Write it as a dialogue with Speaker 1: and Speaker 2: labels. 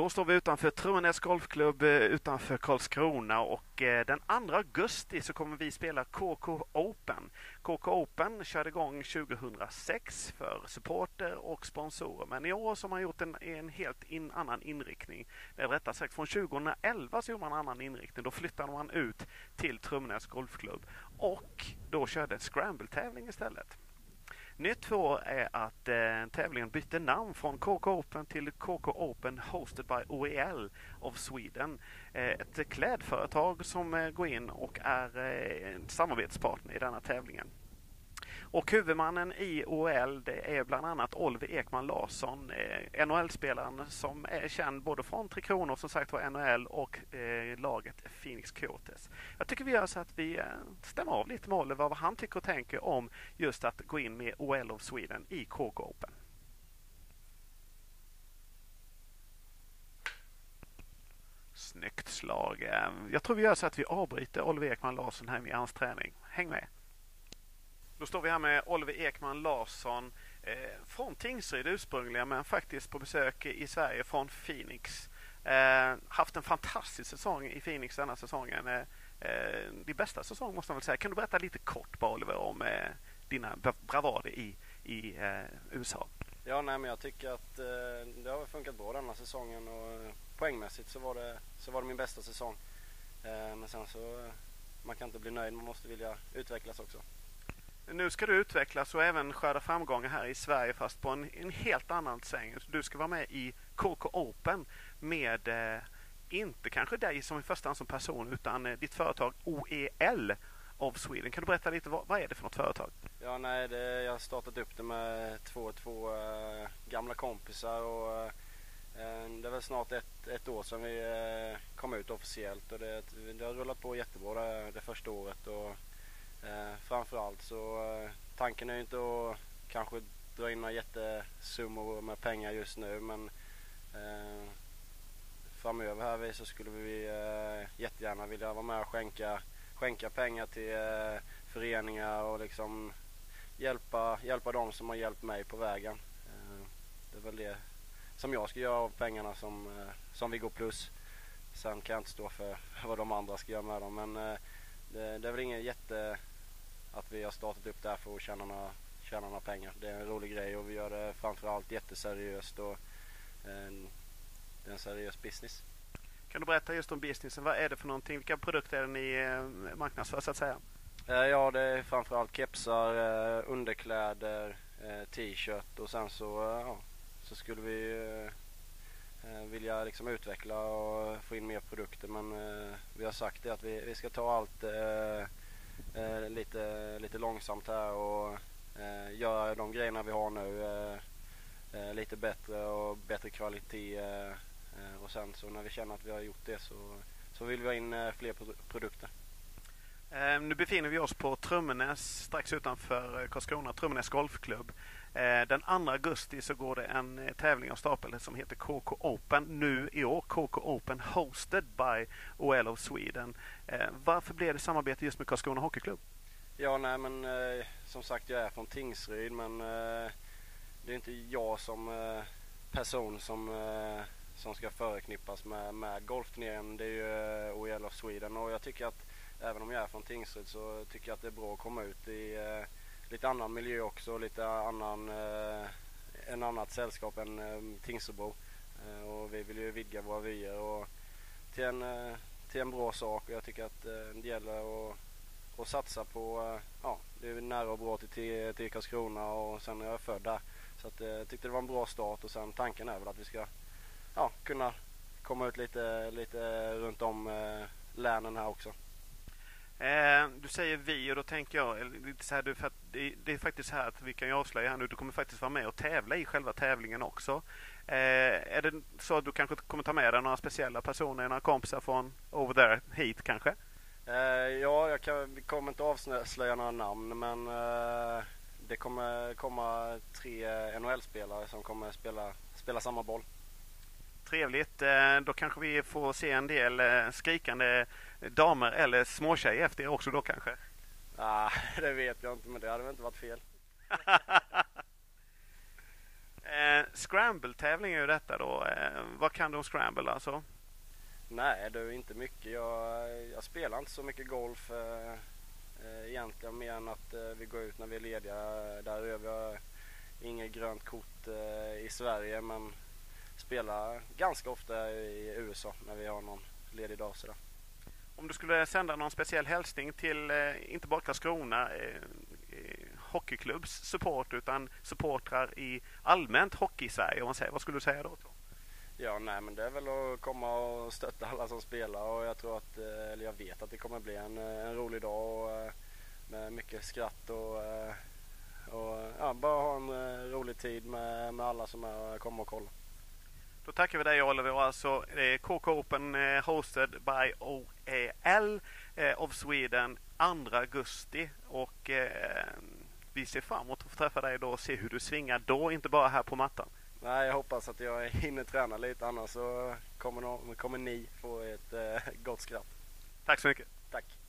Speaker 1: Då står vi utanför Trumnäs Golfklubb utanför Karlskrona och den 2 augusti så kommer vi spela KK Open. KK Open körde igång 2006 för supporter och sponsorer, men i år så har man gjort en helt annan inriktning. Rättare sagt från 2011 så gjorde man en annan inriktning. Då flyttade man ut till Trumnäs Golfklubb och då körde en scramble-tävling istället. Nytt för år är att tävlingen bytte namn från KK Open till KK Open hosted by OEL of Sweden. Ett klädföretag som går in och är en samarbetspartner i denna tävlingen. Och huvudmannen i OEL det är bland annat Oliver Ekman Larsson, NHL-spelaren som är känd både från Tre Kronor som sagt var NHL och laget Phoenix Coyotes. Jag tycker vi gör så att vi stämmer av lite med Oliver vad han tycker och tänker om just att gå in med OEL of Sweden i KK Open. Snyggt slag. Jag tror vi gör så att vi avbryter Oliver Ekman Larsson här med hans träning. Häng med! Då står vi här med Oliver Ekman Larsson från Tingsryd ursprungligen men faktiskt på besök i Sverige från Phoenix. Haft en fantastisk säsong i Phoenix denna säsongen. Det bästa säsong måste man väl säga. Kan du berätta lite kort bara Oliver om dina bravader i USA?
Speaker 2: Ja, nej, men jag tycker att det har funkat bra denna säsongen och poängmässigt så var det min bästa säsong. Men sen så man kan inte bli nöjd, man måste vilja utvecklas också.
Speaker 1: Nu ska du utvecklas och även skörda framgångar här i Sverige fast på en helt annan säng. Du ska vara med i KK Open med inte kanske dig som i första hand som person utan ditt företag OEL of Sweden. Kan du berätta lite vad är det för något företag?
Speaker 2: Ja, nej, jag har startat upp det med två gamla kompisar och det är väl snart ett år sedan vi kom ut officiellt och det har rullat på jättebra det första året och framförallt så tanken är ju inte att kanske dra in några jättesummor med pengar just nu men framöver här så skulle vi jättegärna vilja vara med och skänka pengar till föreningar och liksom hjälpa dem som har hjälpt mig på vägen. Det är väl det som jag ska göra av pengarna som vi går plus. Sen kan jag inte stå för vad de andra ska göra med dem men det är väl ingen att vi har startat upp det här för att tjäna några pengar. Det är en rolig grej och vi gör det framförallt jätteseriöst och det är en seriös business.
Speaker 1: Kan du berätta just om businessen? Vad är det för någonting? Vilka produkter är det ni marknadsför så att säga?
Speaker 2: Ja, det är framförallt kepsar, underkläder, t-shirt och sen så skulle vi vilja liksom utveckla och få in mer produkter men vi har sagt det att vi ska ta allt lite långsamt här och göra de grejerna vi har nu lite bättre och bättre kvalitet och sen så när vi känner att vi har gjort det så vill vi ha in fler produkter.
Speaker 1: Nu befinner vi oss på Trumnäs strax utanför Karlskrona, Trumnäs Golfklubb. Den 2 augusti så går det en tävling av stapeln som heter KK Open. Nu i år KK Open hosted by OEL of Sweden. Varför blev det samarbete just med Karlskrona Hockeyklubb?
Speaker 2: Ja, nej men som sagt jag är från Tingsryd men det är inte jag som person som ska förknippas med golfturneringen. Det är ju OEL of Sweden och jag tycker att även om jag är från Tingsryd så tycker jag att det är bra att komma ut i lite annan miljö också, lite en annat sällskap än Tingsrydbo. Och vi vill ju vidga våra vyer och till en bra sak och jag tycker att det gäller att satsa på, det är nära och bra till Karlskrona och sen är jag född där. Så att jag tyckte det var en bra start och sen tanken är väl att vi ska kunna komma ut lite runt om länen här också.
Speaker 1: Du säger vi och då tänker jag lite så här, för att det är faktiskt så här att vi kan ju avslöja här nu, du kommer faktiskt vara med och tävla i själva tävlingen också. Är det så att du kanske kommer ta med dig några speciella personer, några kompisar från over there hit kanske?
Speaker 2: Ja, vi kommer inte avslöja några namn men det kommer komma 3 NHL-spelare som kommer spela samma boll.
Speaker 1: Trevligt. Då kanske vi får se en del skrikande damer eller småtjejer efter er också då kanske?
Speaker 2: Det vet jag inte men det hade väl inte varit fel.
Speaker 1: scramble-tävling är ju detta då. Vad kan du om scramble alltså?
Speaker 2: Nej, det är inte mycket. Jag spelar inte så mycket golf egentligen, mer än att vi går ut när vi är lediga där. Vi har inget grönt kort i Sverige, men spelar ganska ofta i USA när vi har någon ledig dag sådär.
Speaker 1: Om du skulle sända någon speciell hälsning till inte bara Karlskrona hockeyklubbs support utan supportrar i allmänt hockey i Sverige, om man säger, vad skulle du säga då?
Speaker 2: Ja, nej, men det är väl att komma och stötta alla som spelar, och jag tror att, eller jag vet att det kommer bli en rolig dag och, med mycket skratt och ja, bara ha en rolig tid med alla som kommer och kollar.
Speaker 1: Då tackar vi dig, Oliver. Alltså KK Open hosted by OEL of Sweden 2 augusti, och vi ser fram emot att få träffa dig då och se hur du svingar då, inte bara här på mattan.
Speaker 2: Nej, jag hoppas att jag hinner träna lite, annars så kommer ni få ett gott skratt.
Speaker 1: Tack så mycket.
Speaker 2: Tack.